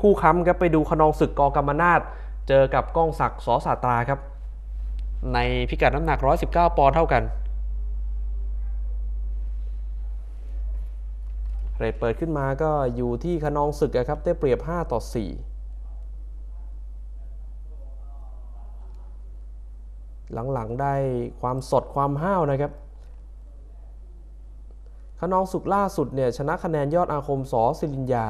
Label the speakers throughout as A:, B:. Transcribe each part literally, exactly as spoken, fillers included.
A: คู่ค้ำครับไปดูขนองศึกกกำมนาฏเจอกับก้องศักดิ์สอสาตราครับในพิกัดน้ำหนักหนึ่งร้อยสิบเก้าปอนด์เท่ากันเรทเปิดขึ้นมาก็อยู่ที่ขนองศึกครับได้เปรียบห้าต่อสี่หลังๆได้ความสดความห้าวนะครับขนองศึกล่าสุดเนี่ยชนะคะแนนยอดอาคมสอศิริญญา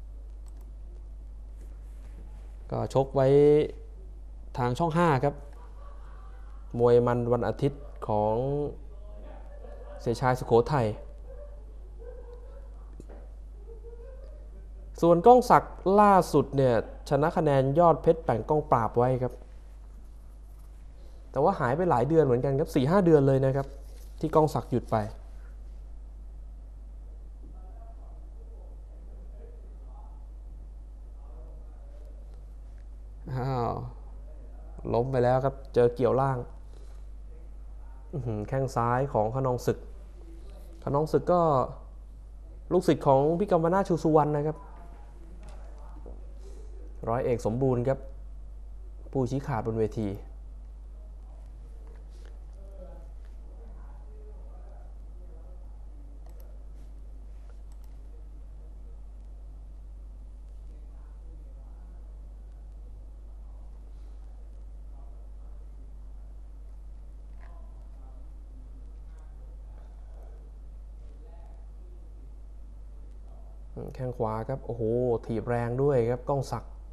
A: ก็ชกไว้ทางช่องห้าครับมวยมันวันอาทิตย์ของเสชายสุโขทัยส่วนก้องศักดิ์ล่าสุดเนี่ยชนะคะแนนยอดเพชรแป่งก้องปราบไว้ครับแต่ว่าหายไปหลายเดือนเหมือนกันครับ สี่ห้า เดือนเลยนะครับที่ก้องศักดิ์หยุดไปอ้าวล้มไปแล้วครับเจอเกี่ยวล่างแข้งซ้ายของขนองศึกขนองศึกก็ลูกศิษย์ของพี่กำมนาฏชูสุวรรณนะครับร้อยเอกสมบูรณ์ครับผู้ชี้ขาดบนเวทีแข้งขวาครับโอ้โหถีบแรงด้วยครับก้องศักดิ์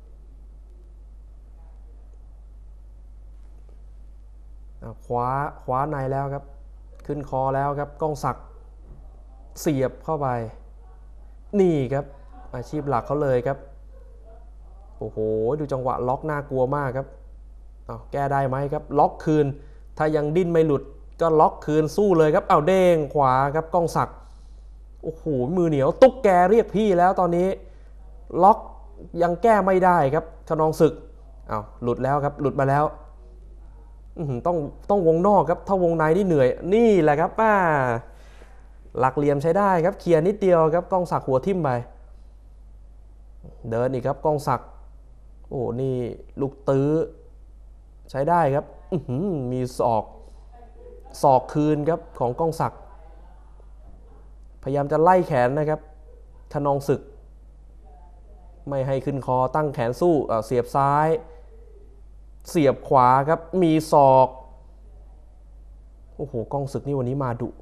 A: ขวาขวาในแล้วครับขึ้นคอแล้วครับก้องศักดิ์เสียบเข้าไปนี่ครับอาชีพหลักเขาเลยครับโอ้โหดูจังหวะล็อกน่ากลัวมากครับเอาแก้ได้ไหมครับล็อกคืนถ้ายังดิ้นไม่หลุดก็ล็อกคืนสู้เลยครับเอาเด้งขวาครับก้องศักดิ์โอ้โหมือเหนียวตุ๊กแกเรียกพี่แล้วตอนนี้ล็อกยังแก้ไม่ได้ครับขนองศึกเอาหลุดแล้วครับหลุดมาแล้วต้องต้องวงนอกครับถ้าวงในนี่เหนื่อยนี่แหละครับป้าหลักเหลี่ยมใช้ได้ครับเคลียร์นิดเดียวครับก้องศักดิ์หัวทิ่มไปเดินอีกครับก้องศักดิ์โอ้นี่ลูกตื้อใช้ได้ครับมีศอกศอกคืนครับของก้องศักดิ์พยายามจะไล่แขนนะครับขนองศึกไม่ให้ขึ้นคอตั้งแขนสู้เสียบซ้ายเสียบขวาครับมีศอกโอ้โหก้องศึกนี่วันนี้มาดุ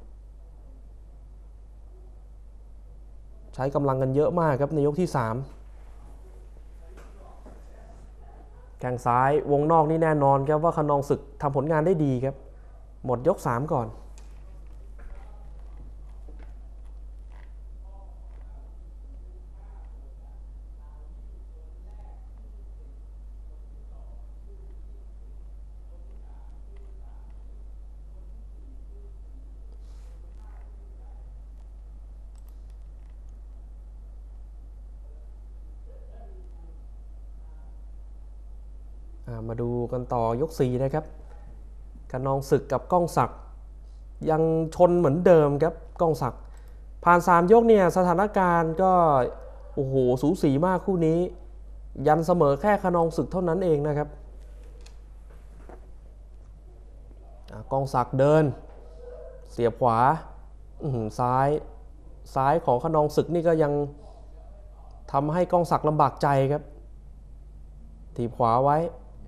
A: ใช้กำลังกันเยอะมากครับในยกที่สามแข้งซ้ายวงนอกนี่แน่นอนครับว่าขนองศึกทำผลงานได้ดีครับหมดยกสามก่อนมาดูกันต่อยกสี่นะครับขนองศึกกับก้องศักดิ์ยังชนเหมือนเดิมครับก้องศักดิ์ผ่านสามยกเนี่ยสถานการณ์ก็โอ้โหสูสีมากคู่นี้ยันเสมอแค่ขนองศึกเท่านั้นเองนะครับก้องศักดิ์เดินเสียบขวาซ้ายซ้ายของขนองศึกนี่ก็ยังทำให้ก้องศักดิ์ลำบากใจครับถีบขวาไว้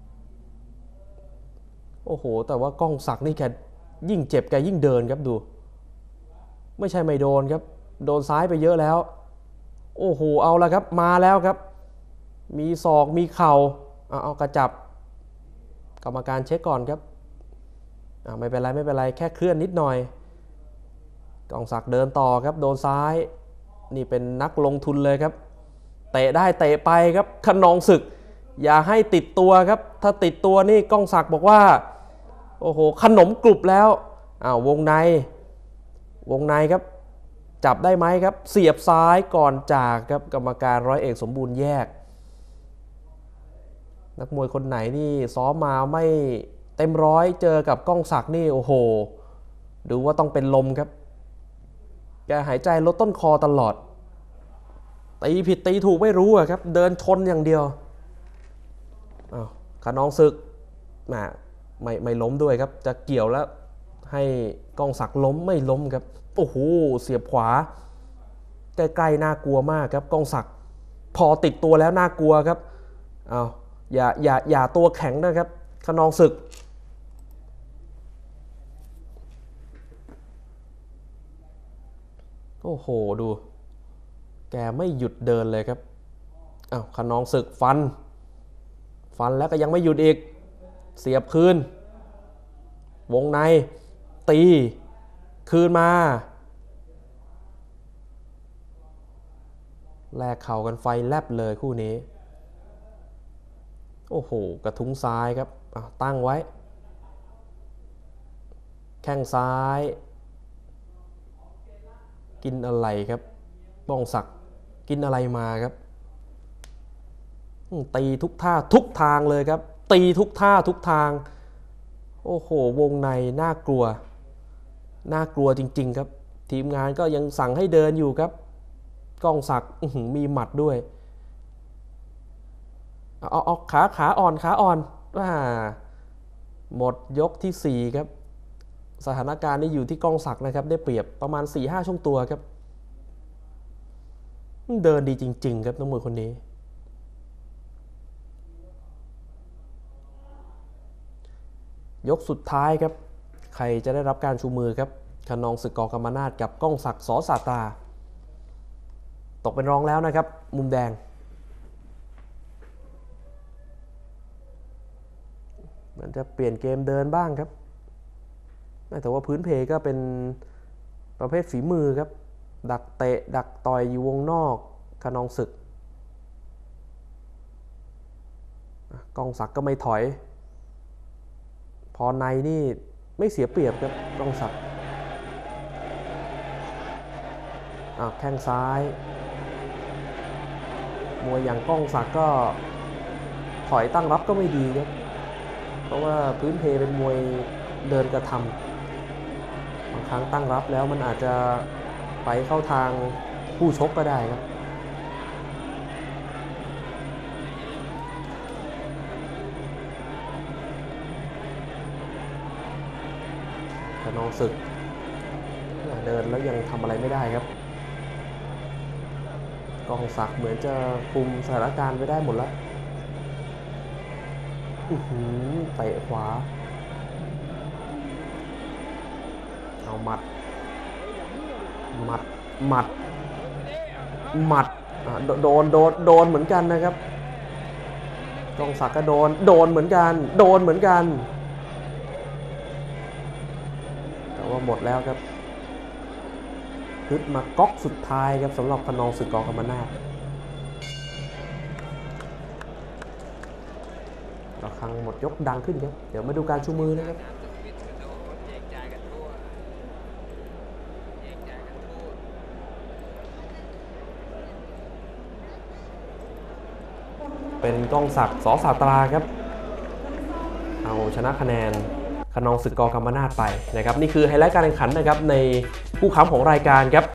A: โอ้โหแต่ว่าก้องศักดิ์นี่แกยิ่งเจ็บแกยิ่งเดินครับดูไม่ใช่ไม่โดนครับโดนซ้ายไปเยอะแล้วโอ้โหเอาละครับมาแล้วครับมีศอกมีเข่าเอาเอากระจับกรรมการเช็คก่อนครับไม่เป็นไรไม่เป็นไรแค่เคลื่อนนิดหน่อยก้องศักดิ์เดินต่อครับโดนซ้ายนี่เป็นนักลงทุนเลยครับเตะได้เตะไปครับขนองศึกอย่าให้ติดตัวครับถ้าติดตัวนี่ก้องศักดิ์บอกว่าโอ้โหขนมกรุบแล้วอ้าววงในวงในครับจับได้ไหมครับเสียบซ้ายก่อนจากครับกรรมการร้อยเอกสมบูรณ์แยกนักมวยคนไหนนี่ซ้อมมาไม่เต็มร้อยเจอกับก้องศักดิ์นี่โอ้โหดูว่าต้องเป็นลมครับแกหายใจลดต้นคอตลอดตีผิดตีถูกไม่รู้อะครับเดินชนอย่างเดียวอ้าวขนองศึกแหมไม่ไม่ล้มด้วยครับจะเกี่ยวแล้วให้กองศักดิ์ล้มไม่ล้มครับโอ้โหเสียบขวาใกล้ๆน่ากลัวมากครับกองศักดิ์พอติดตัวแล้วน่ากลัวครับอ้าวอย่าอย่าอย่าตัวแข็งนะครับขนองศึกโอ้โหดูแกไม่หยุดเดินเลยครับอ้าวขนองศึกฟันฟันแล้วก็ยังไม่หยุดอีกเสียบคืนวงในตีคืนมาแลกเข่ากันไฟแลบเลยคู่นี้โอ้โหกระทุ้งซ้ายครับตั้งไว้แข้งซ้ายกินอะไรครับป้องศักดิ์กินอะไรมาครับตีทุกท่าทุกทางเลยครับตีทุกท่าทุกทางโอ้โหวงในน่ากลัวน่ากลัวจริงๆครับทีมงานก็ยังสั่งให้เดินอยู่ครับก้องศักดิ์มีหมัดด้วยเอาเอาขาขาอ่อนขาอ่อนว่าหมดยกที่สี่ครับสถานการณ์นี้อยู่ที่ก้องศักดิ์นะครับได้เปรียบประมาณ สี่ห้า ช่วงตัวครับเดินดีจริงๆครับนักมวยคนนี้ยกสุดท้ายครับใครจะได้รับการชูมือครับขนองศึกกกรรมนาถกับก้องศักดิ์ส.สาตราตกเป็นรองแล้วนะครับมุมแดงมันจะเปลี่ยนเกมเดินบ้างครับแต่ว่าพื้นเพก็เป็นประเภทฝีมือครับดักเตะดักต่อยอยู่วงนอกขนองศึกก้องศักดิ์ก็ไม่ถอยพอในนี่ไม่เสียเปรียบครับก้องศักดิ์แข้งซ้ายมวยอย่างก้องศักดิ์ก็ถอยตั้งรับก็ไม่ดีครับเพราะว่าพื้นเพเป็นมวยเดินกระทำบางครั้งตั้งรับแล้วมันอาจจะไปเข้าทางผู้ชกก็ได้ครับขนองศึกเดินแล้วยังทำอะไรไม่ได้ครับก้องศักดิ์เหมือนจะคุมสถานการณ์ไว้ได้หมดแล้วเตะขวาเอาหมัดหมัดหมัดหมัดโดนโดนโดนเหมือนกันนะครับก้องศักดิ์ก็โดนโดนเหมือนกันโดนเหมือนกันแต่ว่าหมดแล้วครับฮึดมาก๊อกสุดท้ายครับสำหรับขนองศึกกกรรมนาถระฆังหมดยกดังขึ้นครับเดี๋ยวมาดูการชูมือนะครับเป็นก้องศักดิ์ส.สาตราครับเอาชนะคะแนนขนองศึกกกรรมนาถไปนะครับนี่คือไฮไลท์การแข่งขันนะครับในคู่ค้ำของรายการครับ